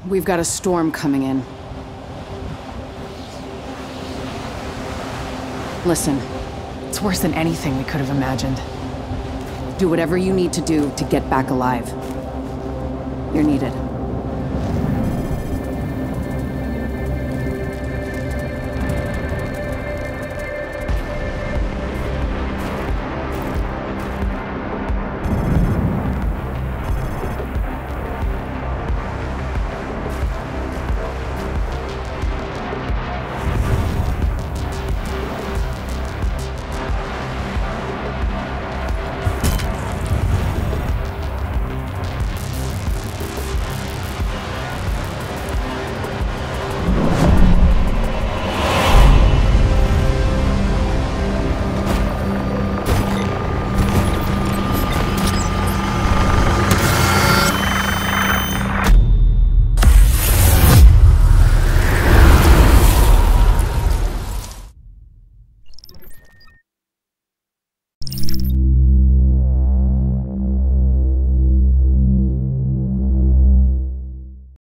We've got a storm coming in. Listen, It's worse than anything we could have imagined. do whatever you need to do to get back alive. You're needed.